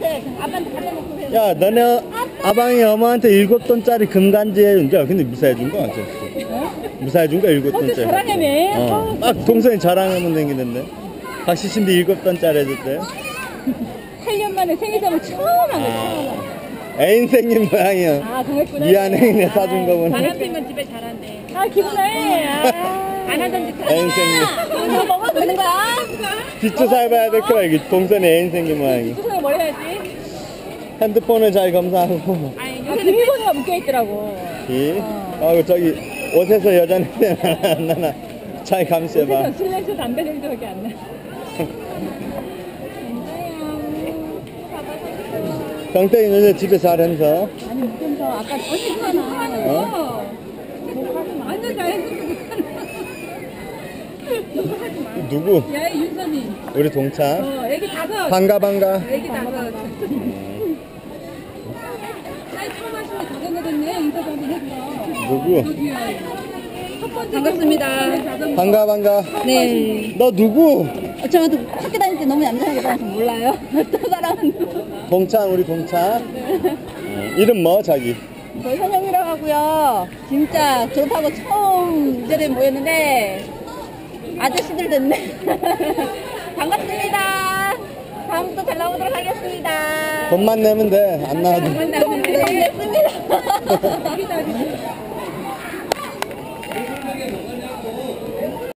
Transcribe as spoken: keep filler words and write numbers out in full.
이제 아빠한테 받아놓고 해요. 야, 너네 아방이 어머한테 일곱 돈짜리 금간지 해준 거 근데 무사해준 거 어쨌어? 무사해준 거 일곱 그것도 돈짜리. 자랑해매. 어. 딱 동생이 자랑하면 생기는데. 박시신데 일곱 돈짜리 해줬대. 팔 년 만에 생일 선물 처음 한 거야, 처음. 애인 생긴 모양이야. 아, 그랬구나. 미안해, 사준 거구나. 바람핀 집에 잘한대. 아, 기분해. 안 하던 짓 하지. 애인 생긴. 이거 먹어도 되는 거야? 뒷조사해 봐야 될 거야, 이게 동생이 애인 생긴 모양이. 수성이 뭘 해야지? 핸드폰을 잘 검사하고. 아니, 요새 비밀번호가 묶여있더라고. 이? 어, 저기, 옷에서 여자 냄새 안 나나. 잘 감시해봐. 요새는 술 냄새, 담배 냄새밖에 안 나. 병땡이 요새 집에 잘해서. 아니, 무슨 아까 어디서나. 어? 완전 잘했어. 누구? 야, 윤선이. 우리 동창. 어, 애기 다섯. 반가, 반가. 애기 다섯. 딸 처음 하시면 다섯 애겠네. 인터뷰 한번 해줘. 누구? 반갑습니다. 반가, 반가. 네. 너 누구? 저도 학교 다닐 때 너무 얌전하게 다녀서 몰라요. 또 사람은. 동창, 우리 동창. 어, 이름 뭐, 자기? 저희 현영이라고 하고요. 진짜 졸업하고 처음 이 자리에 모였는데 아저씨들 됐네. 반갑습니다. 다음 또 잘 나오도록 하겠습니다. 돈만 내면 돼. 안 나와도. 네, 냈습니다.